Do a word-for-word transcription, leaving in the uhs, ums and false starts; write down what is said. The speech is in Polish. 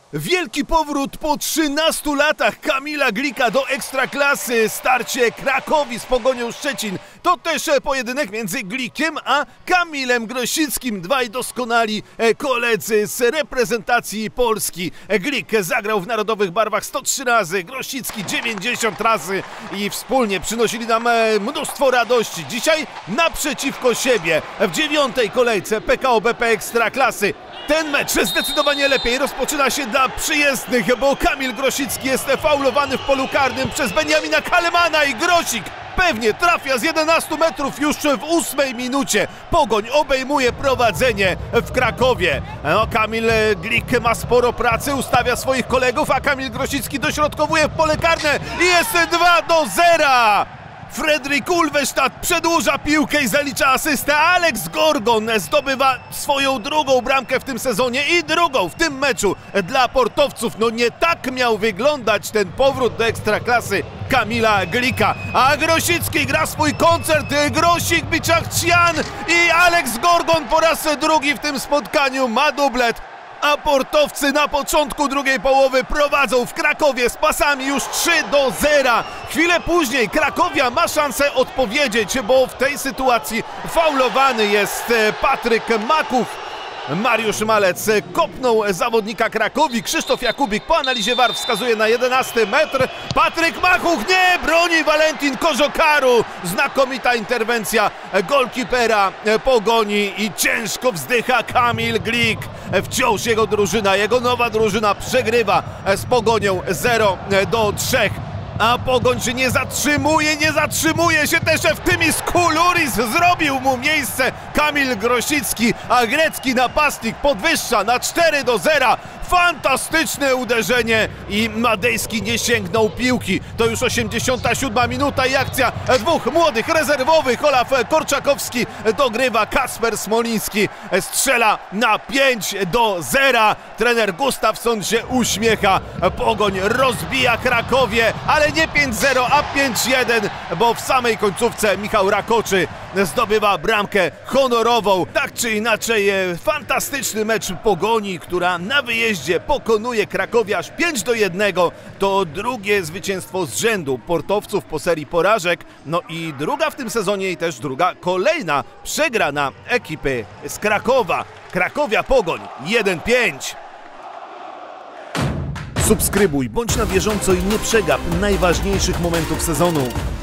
Wielki powrót po trzynastu latach Kamila Glika do Ekstraklasy. Starcie Krakowi z Pogonią Szczecin. To też pojedynek między Glikiem a Kamilem Grosickim. Dwaj doskonali koledzy z reprezentacji Polski. Glik zagrał w narodowych barwach sto trzy razy, Grosicki dziewięćdziesiąt razy i wspólnie przynosili nam mnóstwo radości. Dzisiaj naprzeciwko siebie w dziewiątej kolejce P K O B P Ekstraklasy. Ten mecz zdecydowanie lepiej rozpoczyna się dla przyjezdnych, bo Kamil Grosicki jest faulowany w polu karnym przez Benjamina Kalemana i Grosik pewnie trafia z jedenastu metrów już w ósmej minucie. Pogoń obejmuje prowadzenie w Krakowie. No, Kamil Glik ma sporo pracy, ustawia swoich kolegów, a Kamil Grosicki dośrodkowuje w pole karne i jest dwa do zera. Fredrik Ulvestad przedłuża piłkę i zalicza asystę. Alex Gorgon zdobywa swoją drugą bramkę w tym sezonie i drugą w tym meczu dla portowców. No nie tak miał wyglądać ten powrót do Ekstraklasy Kamila Glika. A Grosicki gra swój koncert. Grosik, Biczak-Cian i Alex Gorgon po raz drugi w tym spotkaniu ma dublet. A portowcy na początku drugiej połowy prowadzą w Krakowie z pasami już trzy do zera. Chwilę później Krakowia ma szansę odpowiedzieć, bo w tej sytuacji faulowany jest Patryk Makuch. Mariusz Malec kopnął zawodnika Krakowi. Krzysztof Jakubik po analizie V A R wskazuje na jedenasty metr. Patryk Makuch nie broni Valentin Koziokaru. Znakomita interwencja golkipera Pogoni i ciężko wzdycha Kamil Glik. Wciąż jego drużyna, jego nowa drużyna przegrywa z Pogonią zero do trzech. A Pogoń się nie zatrzymuje, nie zatrzymuje się też w tym i Skuluris zrobił mu miejsce Kamil Grosicki, a grecki napastnik podwyższa na cztery do zera. Fantastyczne uderzenie i Madejski nie sięgnął piłki. To już osiemdziesiąta siódma minuta i akcja dwóch młodych rezerwowych. Olaf Korczakowski dogrywa, Kasper Smoliński strzela na pięć do zera. Trener Gustafsson się uśmiecha. Pogoń rozbija Krakowie, ale nie pięć zero, a pięć jeden, bo w samej końcówce Michał Rakoczy zdobywa bramkę honorową. Tak czy inaczej fantastyczny mecz Pogoni, która na wyjeździe pokonuje Krakowie aż pięć do jednego. To drugie zwycięstwo z rzędu portowców po serii porażek. No i druga w tym sezonie i też druga kolejna przegrana ekipy z Krakowa. Krakowia Pogoń jeden pięć. Subskrybuj, bądź na bieżąco i nie przegap najważniejszych momentów sezonu.